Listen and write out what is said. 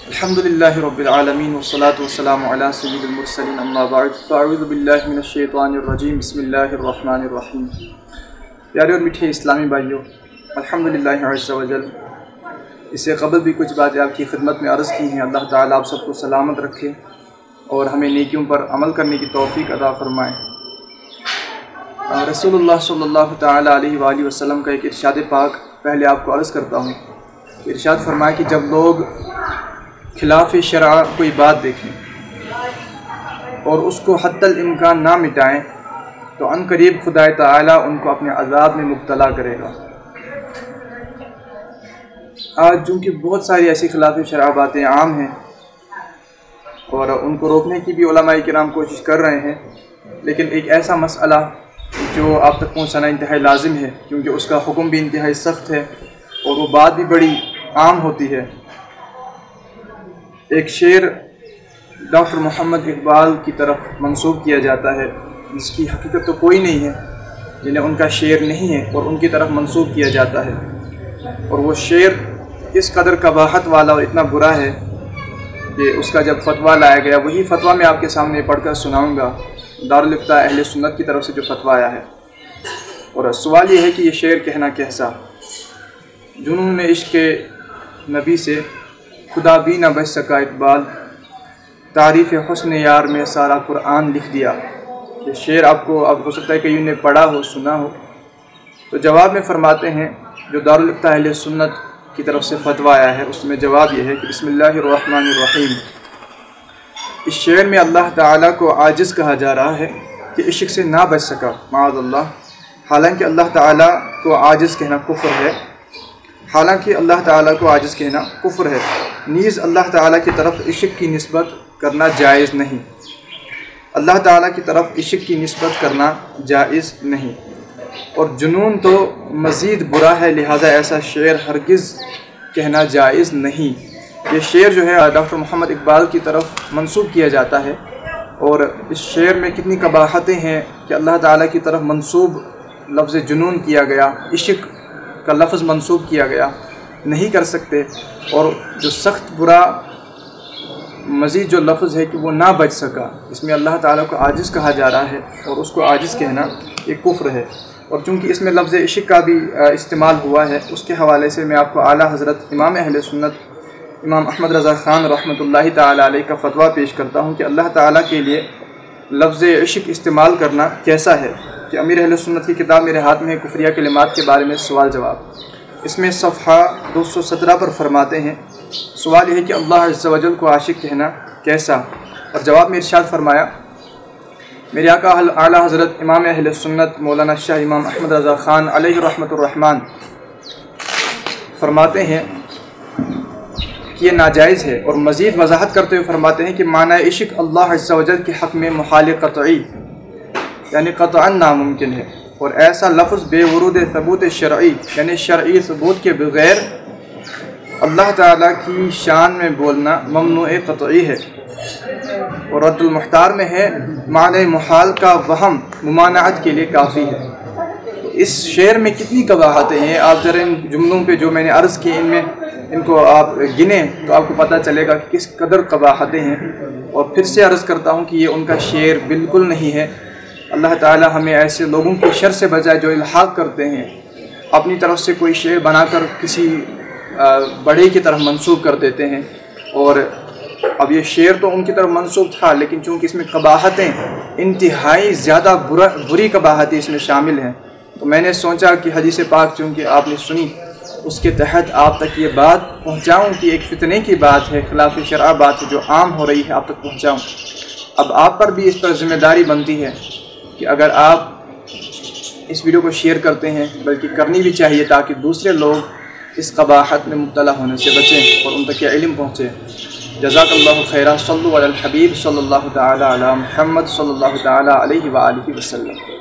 الحمدللہ رب العالمین والصلاة والسلام علی سید المرسلین اما بعد فاعوذ باللہ من الشیطان الرجیم بسم اللہ الرحمن الرحیم۔ پیارے اور میٹھے اسلامی بھائیوں، الحمدللہ عز وجل، اس سے قبل بھی کچھ باتیں آپ کی خدمت میں عرض کی ہیں۔ اللہ تعالیٰ آپ سب کو سلامت رکھے اور ہمیں نیکیوں پر عمل کرنے کی توفیق عطا فرمائے۔ رسول اللہ صلی اللہ تعالیٰ علیہ وآلہ وسلم کا ایک ارشاد پاک پہلے آپ کو عرض کرتا ہوں کہ ارشاد فرمائے کہ جب لوگ خلاف شرع کوئی بات دیکھیں اور اس کو حتی الامکان نہ مٹائیں تو عن قریب خدا تعالیٰ ان کو اپنے عذاب میں مبتلا کرے گا۔ آج چونکہ بہت ساری ایسی خلاف شرع باتیں عام ہیں اور ان کو روکنے کی بھی علماء کرام کوشش کر رہے ہیں، لیکن ایک ایسا مسئلہ جو آپ تک پہنچانا انتہائی لازم ہے کیونکہ اس کا حکم بھی انتہائی سخت ہے اور وہ بات بھی بڑی عام ہوتی ہے۔ ایک شعر ڈاکٹر محمد اقبال کی طرف منسوب کیا جاتا ہے جس کی حقیقت تو کوئی نہیں ہے، جنہیں ان کا شعر نہیں ہے اور ان کی طرف منسوب کیا جاتا ہے، اور وہ شعر اس قدر قباحت والا اور اتنا برا ہے کہ اس کا جب فتویٰ لایا گیا، وہی فتویٰ میں آپ کے سامنے پڑھ کر سناؤں گا، دارالفتہ اہل سنت کی طرف سے جو فتویٰ آیا ہے۔ اور سوال یہ ہے کہ یہ شعر کہنا کیسا؟ جنون عشق نبی سے خدا بھی نہ بچ سکا اقبال، تعریف حسن یار میں سارا قرآن لکھ دیا۔ یہ شعر آپ کو اب ہو سکتا ہے کہ نے پڑھا ہو، سنا ہو، تو جواب میں فرماتے ہیں جو دارالفتہ اہل سنت کی طرف سے فتویٰ آیا ہے اس میں جواب یہ ہے کہ بسم اللہ الرحمن الرحیم۔ اس شعر میں اللہ تعالیٰ کو عاجز کہا جا رہا ہے کہ عشق سے نہ بچ سکا، معاذ اللہ، حالانکہ اللہ تعالیٰ کو عاجز کہنا کفر ہے، حالانکہ اللہ تعالیٰ کو عاجز کہنا کفر ہے، نیز اللہ تعالیٰ کی طرف عشق کی نسبت کرنا جائز نہیں، اللہ تعالیٰ کی طرف عشق کی نسبت کرنا جائز نہیں، اور جنون تو مزید برا ہے، لہٰذا ایسا شعر ہرگز کہنا جائز نہیں۔ یہ شعر جو ہے ڈاکٹر محمد اقبال کی طرف منسوب کیا جاتا ہے، اور اس شعر میں کتنی قباحتیں ہیں کہ اللہ تعالیٰ کی طرف منسوب لفظ جنون کیا گیا، عشق کا لفظ منسوب کیا گیا، نہیں کر سکتے، اور جو سخت برا مزید جو لفظ ہے کہ وہ نہ بچ سکا، اس میں اللہ تعالیٰ کو عاجز کہا جا رہا ہے اور اس کو عاجز کہنا یہ کفر ہے۔ اور چونکہ اس میں لفظ عشق کا بھی استعمال ہوا ہے، اس کے حوالے سے میں آپ کو اعلیٰ حضرت امام اہل سنت امام احمد رضا خان رحمۃ اللہ تعالیٰ علیہ کا فتویٰ پیش کرتا ہوں کہ اللہ تعالیٰ کے لیے لفظ عشق استعمال کرنا کیسا ہے، کہ امیر اہل سنت کی کتاب میرے ہاتھ میں ہے کفریہ کلمات کے بارے میں سوال جواب، اس میں صفحہ 217 پر فرماتے ہیں، سوال یہ ہے کہ اللہ عز و جل کو عاشق کہنا کیسا، اور جواب میں ارشاد فرمایا، میرے آقا اعلیٰ حضرت امام اہل سنت مولانا شاہ امام احمد رضا خان علیہ رحمۃ الرحمن فرماتے ہیں کہ یہ ناجائز ہے، اور مزید وضاحت کرتے ہوئے فرماتے ہیں کہ معنی عشق اللہ عز و جل کے حق میں محال قطعی، یعنی قطعاً ناممکن ہے، اور ایسا لفظ بے ورود ثبوت شرعی، یعنی شرعی ثبوت کے بغیر اللہ تعالیٰ کی شان میں بولنا ممنوع قطعی ہے۔ اور رد المختار میں ہے معنی محال کا وہم ممانعت کے لیے کافی ہے۔ تو اس شعر میں کتنی قباحتیں ہیں، آپ ذرا ان جملوں پہ جو میں نے عرض کی ان کو آپ گنیں تو آپ کو پتہ چلے گا کہ کس قدر قباحتیں ہیں، اور پھر سے عرض کرتا ہوں کہ یہ ان کا شعر بالکل نہیں ہے۔ اللہ تعالیٰ ہمیں ایسے لوگوں کی شر سے بچائے جو الحاق کرتے ہیں، اپنی طرف سے کوئی شعر بنا کر کسی بڑے کی طرف منسوب کر دیتے ہیں، اور اب یہ شعر تو ان کی طرف منسوب تھا، لیکن چونکہ اس میں قباحتیں انتہائی زیادہ بری قباحتیں اس میں شامل ہیں، تو میں نے سوچا کہ حدیث پاک چونکہ آپ نے سنی اس کے تحت آپ تک یہ بات پہنچاؤں کہ ایک فتنے کی بات ہے، خلاف شرع بات ہے جو عام ہو رہی ہے، آپ تک پہنچاؤں۔ اب آپ پر بھی اس پر ذمہ داری بنتی ہے کہ اگر آپ اس ویڈیو کو شیئر کرتے ہیں، بلکہ کرنی بھی چاہیے تاکہ دوسرے لوگ اس قباحت میں مبتلا ہونے سے بچیں اور ان تک یہ علم پہنچے۔ جزاک اللہ خیرہ، صلو علی الحبیب صلی اللہ تعالی علی محمد صلی اللہ تعالی علیہ وآلہ وسلم۔